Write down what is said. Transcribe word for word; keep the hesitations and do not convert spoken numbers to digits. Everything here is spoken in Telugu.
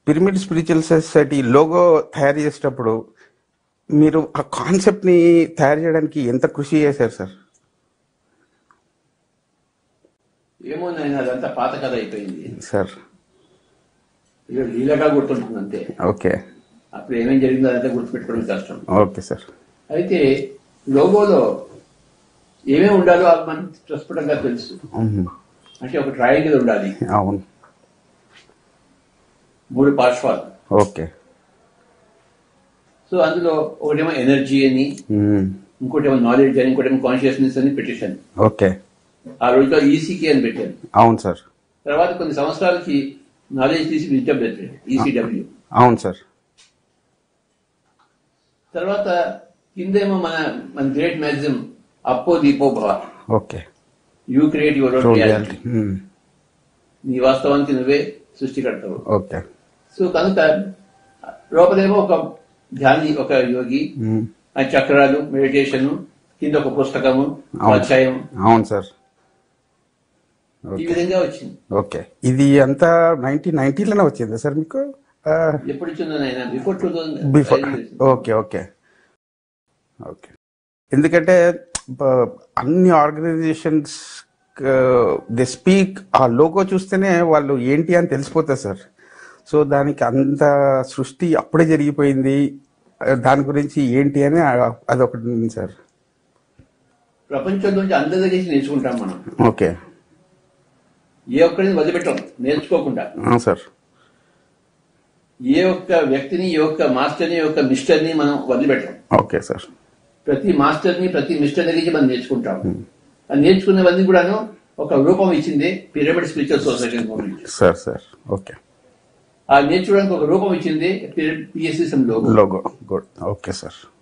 పిరమిడ్ స్పిరిచువల్ సొసైటీ లోగో తయారు చేసేటప్పుడు మీరు ఆ కాన్సెప్ట్ని తయారు చేయడానికి ఎంత కృషి చేశారు సార్? ఏమో నేను అదంతా పాత కథ అయిపోయింది సార్. లీలగా గుర్తుంటుంది అంతే. ఓకే. అప్పుడు ఏమేం జరిగిందో అదంతా గుర్తుపెట్టుకోవడం కష్టం. Okay sir. అయితే లోగోలో ఏమేమి ఉండాలో అది మనకు ప్రస్ఫుటంగా తెలుసు. అంటే ఒక ట్రయాంగిల్ ఉండాలి. అవును. మూడు పార్శ్వాలు. ఓకే. సో అందులో ఒకటేమో ఎనర్జీ అని, ఇంకోటేమో నాలెడ్జ్ అని, ఇంకోటేమో కాన్షియస్నెస్ అని పెట్టేశాను. ఓకే. ఆ రోజులో ఈసీకే అని పెట్టాను. అవును సార్. తర్వాత కొన్ని సంవత్సరాలకి నాలెడ్జ్ తీసి విద్య పెట్టాను, ఈసీడబ్ల్యూ. అవును సార్. తర్వాత కిందేమో మన మన గ్రేట్ మ్యాక్సిమ్ అప్పో దీపో భవ. Okay. You create your own reality. నీ వాస్తవానికి నువ్వే సృష్టికర్తవు. ఓకే. సో కనుక లోపలేమో ఒక ధ్యాని, ఒక యోగి, ఆ చక్రాలు, మెడిటేషన్, కింద ఒక పుస్తకము, అధ్యాయం. అవును సార్. ఈ విధంగా వచ్చింది. ఓకే. ఇది అంతా నైన్టీన్ నైన్టీలోనే వచ్చిందా సార్ మీకు? ఎప్పుడు వచ్చిందో నాయన? Before two thousand before. Okay. Okay. Okay. ఎందుకంటే అన్ని ఆర్గనైజేషన్స్ దే స్పీక్ ఆ లోగో చూస్తేనే వాళ్ళు ఏంటి అని తెలిసిపోతారు సార్. సో దానికి అంత సృష్టి అప్పుడే జరిగిపోయింది, దాని గురించి ఏంటి అని అదొకటి ఉంది సార్. ప్రపంచం నుంచి అందరి దగ్గర నేర్చుకుంటాం మనం. ఓకే. ఏ ఒక్కరిని వదిలిపెట్టాం నేర్చుకోకుండా సార్. ఏ ఒక్క వ్యక్తిని, ఏ ఒక్క మాస్టర్ని, ఏ ఒక్క మిస్టర్ని మనం వదిలిపెట్టాం. Okay sir. ప్రతి మాస్టర్ని, ప్రతి మిస్టర్ దగ్గర మనం నేర్చుకుంటాం. అది నేర్చుకునేవన్నీ కూడాను ఒక రూపం ఇచ్చింది Pyramid Spiritual Society Movement. Sir sir. Okay. ఆ నేర్చుకోవడానికి ఒక రూపం ఇచ్చింది PSSM logo. Logo. Good. Okay sir.